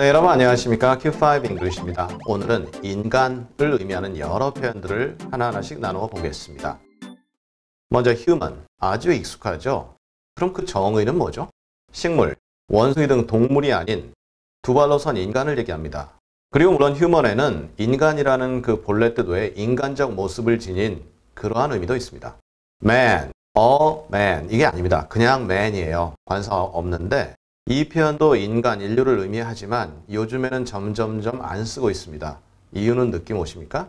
네, 여러분 안녕하십니까? Q5 English입니다. 오늘은 인간을 의미하는 여러 표현들을 하나하나씩 나누어 보겠습니다. 먼저 human, 아주 익숙하죠? 그럼 그 정의는 뭐죠? 식물, 원숭이 등 동물이 아닌 두 발로 선 인간을 얘기합니다. 그리고 물론 human에는 인간이라는 그 본래 뜻 외에 인간적 모습을 지닌 그러한 의미도 있습니다. man, a man, 이게 아닙니다. 그냥 man이에요. 관사 없는데 이 표현도 인간, 인류를 의미하지만 요즘에는 점점점 안 쓰고 있습니다. 이유는 느낌 오십니까?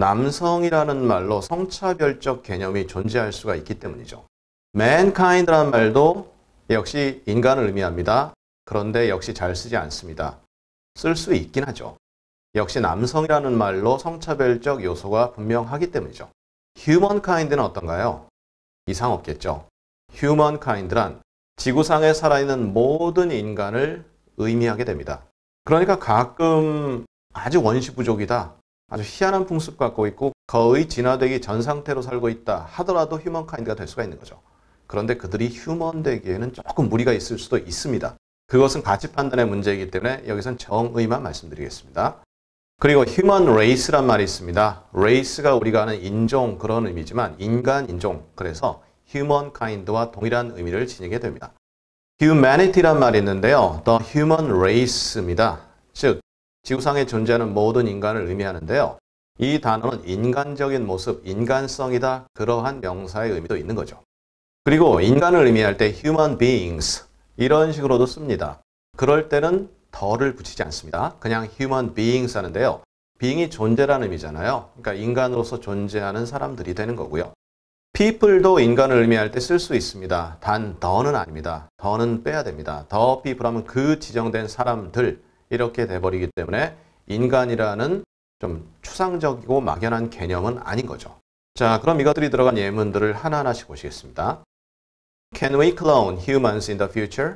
남성이라는 말로 성차별적 개념이 존재할 수가 있기 때문이죠. mankind라는 말도 역시 인간을 의미합니다. 그런데 역시 잘 쓰지 않습니다. 쓸 수 있긴 하죠. 역시 남성이라는 말로 성차별적 요소가 분명하기 때문이죠. humankind는 어떤가요? 이상 없겠죠. humankind란 지구상에 살아있는 모든 인간을 의미하게 됩니다. 그러니까 가끔 아주 원시부족이다, 아주 희한한 풍습 갖고 있고 거의 진화되기 전 상태로 살고 있다 하더라도 humankind가 될 수가 있는 거죠. 그런데 그들이 휴먼 되기에는 조금 무리가 있을 수도 있습니다. 그것은 가치 판단의 문제이기 때문에 여기선 정의만 말씀드리겠습니다. 그리고 human race란 말이 있습니다. race가 우리가 아는 인종 그런 의미지만 인간 인종, 그래서 humankind와 동일한 의미를 지니게 됩니다. humanity란 말이 있는데요. the human race입니다. 즉 지구상에 존재하는 모든 인간을 의미하는데요. 이 단어는 인간적인 모습, 인간성이다, 그러한 명사의 의미도 있는 거죠. 그리고 인간을 의미할 때 human beings 이런 식으로도 씁니다. 그럴 때는 더를 붙이지 않습니다. 그냥 human beings 하는데요. being이 존재라는 의미잖아요. 그러니까 인간으로서 존재하는 사람들이 되는 거고요. people도 인간을 의미할 때 쓸 수 있습니다. 단 the는 아닙니다. the는 빼야 됩니다. the people 하면 그 지정된 사람들 이렇게 돼버리기 때문에 인간이라는 좀 추상적이고 막연한 개념은 아닌 거죠. 자, 그럼 이것들이 들어간 예문들을 하나하나씩 보시겠습니다. Can we clone humans in the future?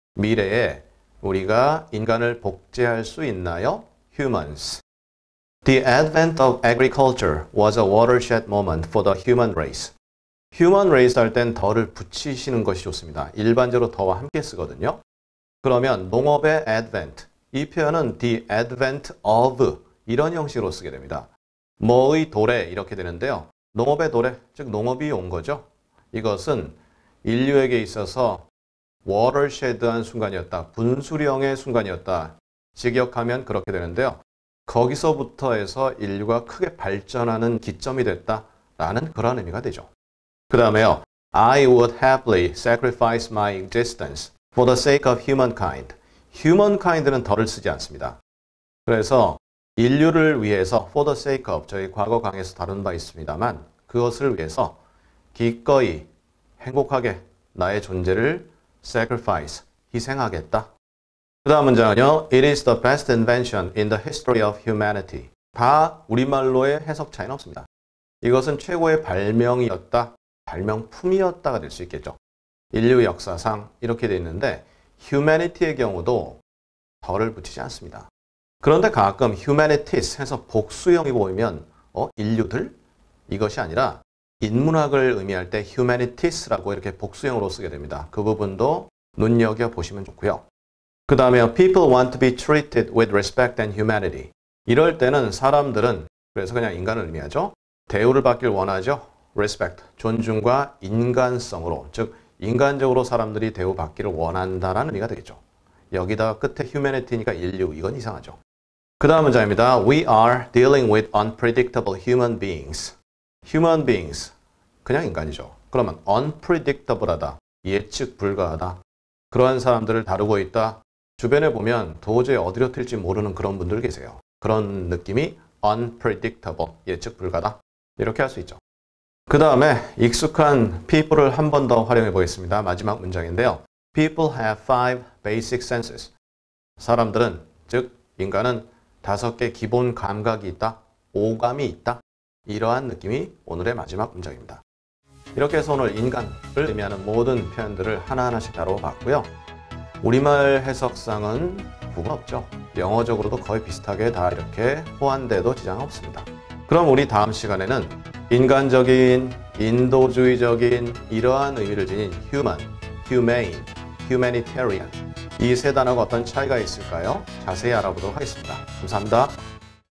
미래에 우리가 인간을 복제할 수 있나요? Humans. The advent of agriculture was a watershed moment for the human race. human race 할 땐 더를 붙이시는 것이 좋습니다. 일반적으로 더와 함께 쓰거든요. 그러면 농업의 advent, 이 표현은 the advent of 이런 형식으로 쓰게 됩니다. 뭐의 도래 이렇게 되는데요. 농업의 도래, 즉 농업이 온 거죠. 이것은 인류에게 있어서 watershed한 순간이었다. 분수령의 순간이었다. 직역하면 그렇게 되는데요. 거기서부터 해서 인류가 크게 발전하는 기점이 됐다라는 그런 의미가 되죠. 그 다음에요. I would happily sacrifice my existence for the sake of humankind. humankind는 더를 쓰지 않습니다. 그래서 인류를 위해서 for the sake of, 저희 과거 강의에서 다룬 바 있습니다만 그것을 위해서 기꺼이 행복하게 나의 존재를 sacrifice, 희생하겠다. 그 다음 문장은요. It is the best invention in the history of humanity. 다 우리말로의 해석 차이는 없습니다. 이것은 최고의 발명이었다, 발명품이었다가 될 수 있겠죠. 인류 역사상 이렇게 되어 있는데 humanity의 경우도 더를 붙이지 않습니다. 그런데 가끔 humanities 해서 복수형이 보이면 인류들? 이것이 아니라 인문학을 의미할 때 humanities라고 이렇게 복수형으로 쓰게 됩니다. 그 부분도 눈여겨보시면 좋고요. 그 다음에 people want to be treated with respect and humanity. 이럴 때는 사람들은, 그래서 그냥 인간을 의미하죠. 대우를 받길 원하죠. respect, 존중과 인간성으로, 즉 인간적으로 사람들이 대우받기를 원한다라는 의미가 되겠죠. 여기다가 끝에 humanity니까 인류, 이건 이상하죠. 그 다음 문장입니다. We are dealing with unpredictable human beings. human beings, 그냥 인간이죠. 그러면 unpredictable하다, 예측 불가하다, 그러한 사람들을 다루고 있다. 주변에 보면 도저히 어디로 튈지 모르는 그런 분들 계세요. 그런 느낌이 unpredictable, 예측 불가다, 이렇게 할 수 있죠. 그 다음에 익숙한 people을 한 번 더 활용해 보겠습니다. 마지막 문장인데요. People have 5 basic senses. 사람들은, 즉 인간은 5개 기본 감각이 있다, 오감이 있다. 이러한 느낌이 오늘의 마지막 문장입니다. 이렇게 해서 오늘 인간을 의미하는 모든 표현들을 하나하나씩 다뤄봤고요. 우리말 해석상은 구분 없죠. 영어적으로도 거의 비슷하게 다 이렇게 호환돼도 지장 없습니다. 그럼 우리 다음 시간에는 인간적인, 인도주의적인 이러한 의미를 지닌 human, humane, humanitarian 이 세 단어가 어떤 차이가 있을까요? 자세히 알아보도록 하겠습니다. 감사합니다.